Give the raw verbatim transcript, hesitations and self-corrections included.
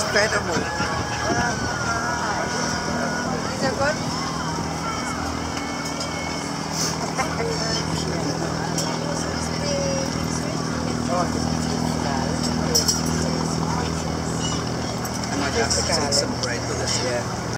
incredible. Is it good? I might have to take some bread with us. Yeah.